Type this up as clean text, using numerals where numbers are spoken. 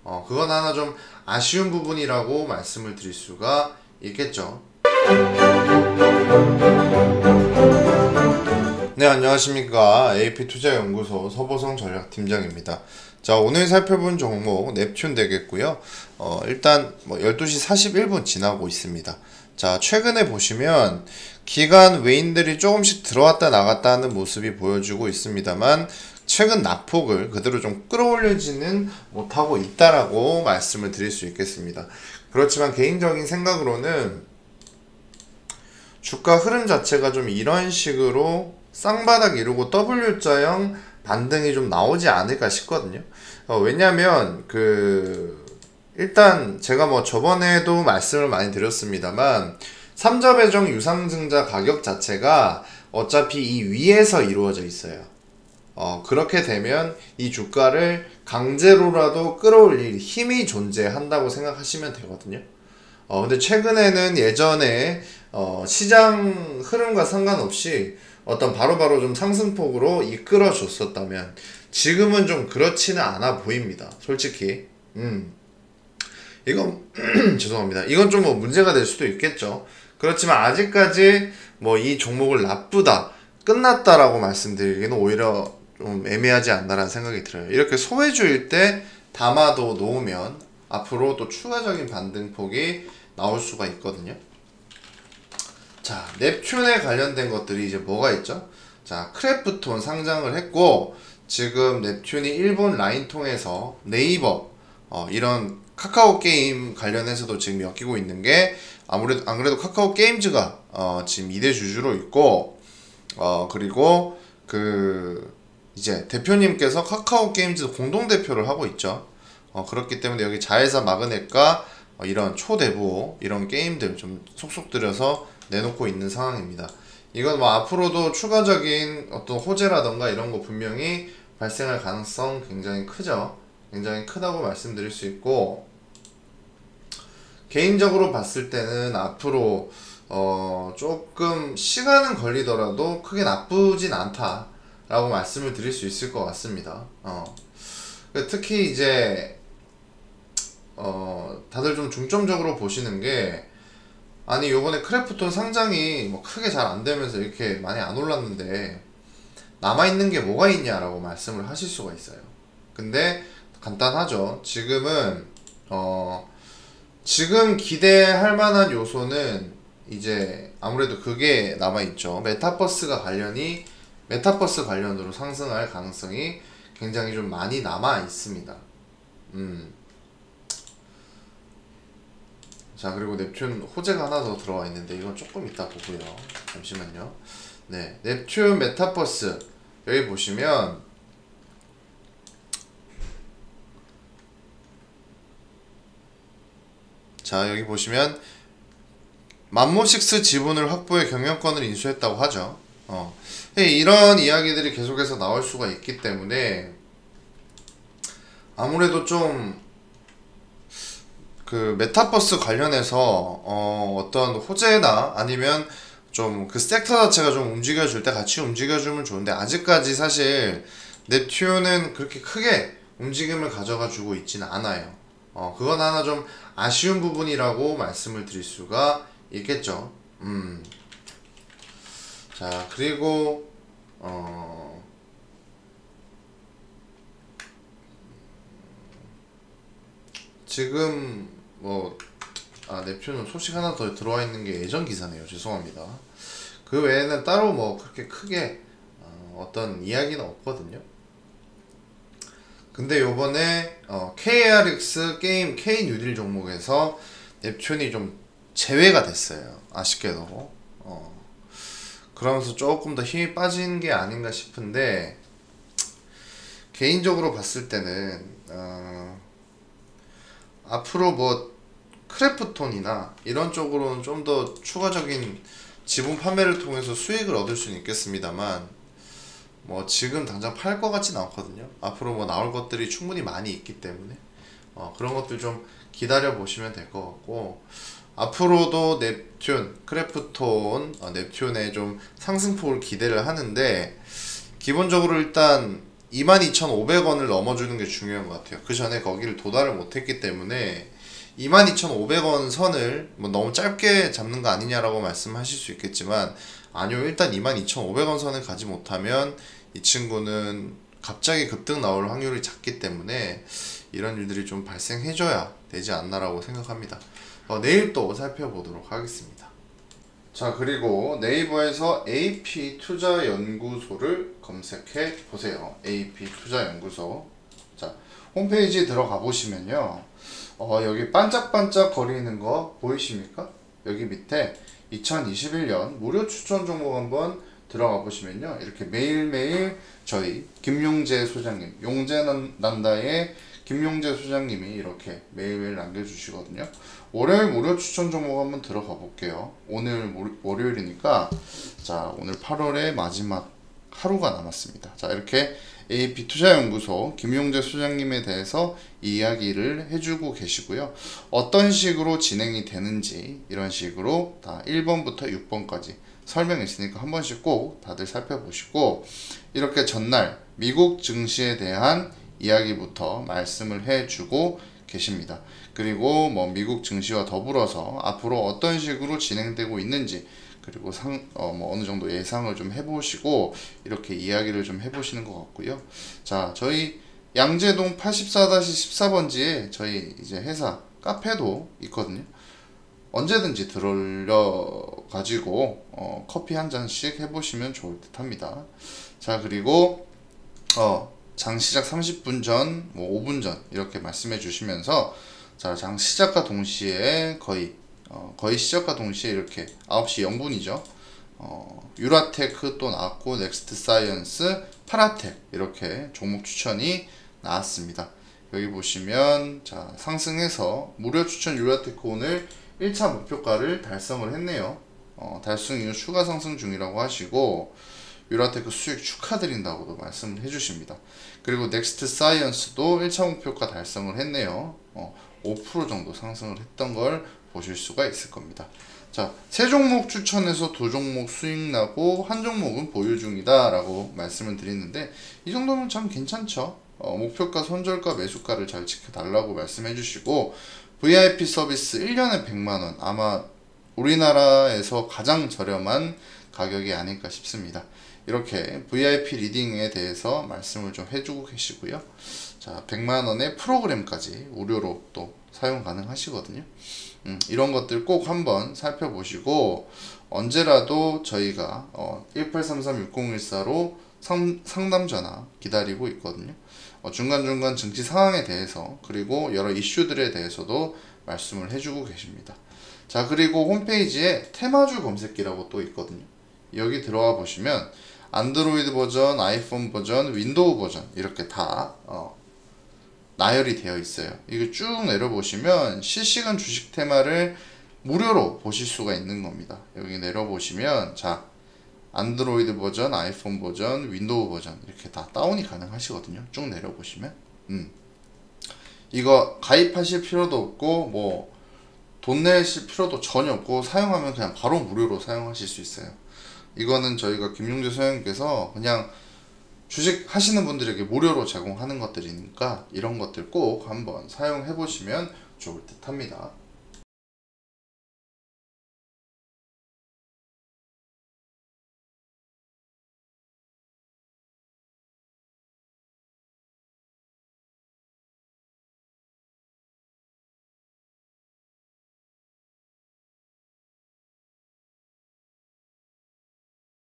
그건 하나 좀 아쉬운 부분이라고 말씀을 드릴 수가 있겠죠. 네, 안녕하십니까. AP투자연구소 서보성 전략팀장입니다. 자, 오늘 살펴본 종목 넵튠 되겠고요. 일단 12시 41분 지나고 있습니다. 자, 최근에 보시면 기관 외인들이 조금씩 들어왔다 나갔다 하는 모습이 보여주고 있습니다만 최근 낙폭을 그대로 좀 끌어올리지는 못하고 있다라고 말씀을 드릴 수 있겠습니다. 그렇지만 개인적인 생각으로는 주가 흐름 자체가 좀 이런 식으로 쌍바닥 이루고 W자형 반등이 좀 나오지 않을까 싶거든요. 왜냐면 일단 제가 저번에도 말씀을 많이 드렸습니다만 삼자배정 유상증자 가격 자체가 어차피 이 위에서 이루어져 있어요. 그렇게 되면 이 주가를 강제로라도 끌어올릴 힘이 존재한다고 생각하시면 되거든요. 근데 최근에는 예전에 시장 흐름과 상관없이 어떤 바로바로 좀 상승폭으로 이끌어 줬었다면 지금은 좀 그렇지는 않아 보입니다. 솔직히. 이건 죄송합니다. 이건 좀 문제가 될 수도 있겠죠. 그렇지만 아직까지 이 종목을 나쁘다, 끝났다라고 말씀드리기는 오히려 좀 애매하지 않나라는 생각이 들어요. 이렇게 소외주일 때 담아도 놓으면 앞으로 또 추가적인 반등폭이 나올 수가 있거든요. 자, 넵튠에 관련된 것들이 이제 뭐가 있죠? 자, 크래프톤 상장을 했고 지금 넵튠이 일본 라인 통해서 네이버 이런 카카오 게임 관련해서도 지금 엮이고 있는 게 아무래도 안 그래도 카카오 게임즈가 지금 2대 주주로 있고 그리고 이제 대표님께서 카카오 게임즈 공동 대표를 하고 있죠. 그렇기 때문에 여기 자회사 마그넷과 이런 초대부 이런 게임들 좀 속속 들여서 내놓고 있는 상황입니다. 이건 앞으로도 추가적인 어떤 호재라던가 이런 거 분명히 발생할 가능성 굉장히 크죠. 굉장히 크다고 말씀드릴 수 있고, 개인적으로 봤을 때는 앞으로 조금 시간은 걸리더라도 크게 나쁘진 않다 라고 말씀을 드릴 수 있을 것 같습니다. 특히 이제 다들 좀 중점적으로 보시는 게, 아니 요번에 크래프톤 상장이 크게 잘 안되면서 이렇게 많이 안 올랐는데 남아있는 게 뭐가 있냐라고 말씀을 하실 수가 있어요. 근데 간단하죠. 지금 기대할 만한 요소는 이제 아무래도 그게 남아있죠. 메타버스 관련으로 상승할 가능성이 굉장히 좀 많이 남아 있습니다. 자, 그리고 넵튠 호재가 하나 더 들어와 있는데 이건 조금 이따 보고요. 잠시만요. 네, 넵튠 메타버스 여기 보시면 자, 여기 보시면 맘모식스 지분을 확보해 경영권을 인수했다고 하죠. 이런 이야기들이 계속해서 나올 수가 있기 때문에 아무래도 좀 메타버스 관련해서 어떤 호재나 아니면 좀 섹터 자체가 좀 움직여줄 때 같이 움직여주면 좋은데 아직까지 사실 넵튠은 그렇게 크게 움직임을 가져가 주고 있지는 않아요. 그건 하나 좀 아쉬운 부분이라고 말씀을 드릴 수가 있겠죠. 자, 그리고 지금 넵튠은 소식 하나 더 들어와 있는 게 예전 기사네요. 죄송합니다. 그 외에는 따로 그렇게 크게 어떤 이야기는 없거든요. 근데 요번에 KRX 게임 K뉴딜 종목에서 넵튠이 좀 제외가 됐어요. 아쉽게도. 그러면서 조금 더 힘이 빠진 게 아닌가 싶은데, 개인적으로 봤을 때는 앞으로 크래프톤이나 이런 쪽으로는 좀 더 추가적인 지분 판매를 통해서 수익을 얻을 수는 있겠습니다만 지금 당장 팔 것 같진 않거든요. 앞으로 나올 것들이 충분히 많이 있기 때문에 그런 것들 좀 기다려 보시면 될 것 같고, 앞으로도 넵튠, 크래프톤, 넵튠의 좀 상승폭을 기대를 하는데, 기본적으로 일단 22,500원을 넘어주는 게 중요한 것 같아요. 그 전에 거기를 도달을 못했기 때문에 22,500원 선을 뭐 너무 짧게 잡는 거 아니냐라고 말씀하실 수 있겠지만, 아니요, 일단 22,500원 선을 가지 못하면 이 친구는 갑자기 급등 나올 확률이 작기 때문에 이런 일들이 좀 발생해줘야 되지 않나라고 생각합니다. 내일 또 살펴보도록 하겠습니다. 자, 그리고 네이버에서 AP투자연구소를 검색해 보세요. AP투자연구소. 자, 홈페이지 들어가 보시면요, 여기 반짝반짝 거리는 거 보이십니까? 여기 밑에 2021년 무료 추천 종목 한번 들어가 보시면요, 이렇게 매일매일 저희 김용재 소장님, 용재난다의 김용재 소장님이 이렇게 매일매일 남겨주시거든요. 월요일 무료 추천 종목 한번 들어가 볼게요. 오늘 월요일이니까, 자, 오늘 8월의 마지막 하루가 남았습니다. 자, 이렇게 AP투자연구소 김용재 소장님에 대해서 이야기를 해주고 계시고요. 어떤 식으로 진행이 되는지 이런 식으로 다 1번부터 6번까지 설명이 있으니까 한 번씩 꼭 다들 살펴보시고, 이렇게 전날 미국 증시에 대한 이야기부터 말씀을 해주고 계십니다. 그리고 뭐 미국 증시와 더불어서 앞으로 어떤 식으로 진행되고 있는지, 그리고 뭐 어느 정도 예상을 좀 해보시고 이렇게 이야기를 좀 해보시는 것 같고요. 자, 저희 양재동 84-14번지에 저희 이제 회사 카페도 있거든요. 언제든지 들어올려 가지고 커피 한 잔씩 해보시면 좋을 듯 합니다. 자, 그리고 장 시작 30분 전, 뭐 5분 전 이렇게 말씀해 주시면서, 자, 장 시작과 동시에 거의 시작과 동시에 이렇게 9시 0분이죠. 유라테크 또 나왔고, 넥스트 사이언스, 파라텍 이렇게 종목 추천이 나왔습니다. 여기 보시면, 자, 상승해서 무료 추천 유라테크 오늘 1차 목표가를 달성을 했네요. 달성 이후 추가 상승 중이라고 하시고, 유라테크 수익 축하드린다고도 말씀을 해주십니다. 그리고 넥스트 사이언스도 1차 목표가 달성을 했네요. 5% 정도 상승을 했던 걸 보실 수가 있을 겁니다. 자, 세 종목 추천해서 두 종목 수익 나고 한 종목은 보유 중이다 라고 말씀을 드리는데, 이 정도면 참 괜찮죠. 목표가, 손절가, 매수가를 잘 지켜달라고 말씀해 주시고, VIP 서비스 1년에 100만원, 아마 우리나라에서 가장 저렴한 가격이 아닐까 싶습니다. 이렇게 VIP 리딩에 대해서 말씀을 좀 해주고 계시고요. 자, 100만원의 프로그램까지 무료로 또 사용 가능하시거든요. 이런 것들 꼭 한번 살펴보시고, 언제라도 저희가 1833-6014로 상담 전화 기다리고 있거든요. 중간중간 증시 상황에 대해서, 그리고 여러 이슈들에 대해서도 말씀을 해주고 계십니다. 자, 그리고 홈페이지에 테마주 검색기라고 또 있거든요. 여기 들어와 보시면 안드로이드 버전, 아이폰 버전, 윈도우 버전 이렇게 다 나열이 되어 있어요. 이거 쭉 내려보시면 실시간 주식 테마를 무료로 보실 수가 있는 겁니다. 여기 내려보시면, 자, 안드로이드 버전, 아이폰 버전, 윈도우 버전 이렇게 다 다운이 가능하시거든요. 쭉 내려보시면 이거 가입하실 필요도 없고 뭐 돈 내실 필요도 전혀 없고, 사용하면 그냥 바로 무료로 사용하실 수 있어요. 이거는 저희가 김용재 소장님께서 그냥 주식 하시는 분들에게 무료로 제공하는 것들이니까 이런 것들 꼭 한번 사용해 보시면 좋을 듯 합니다.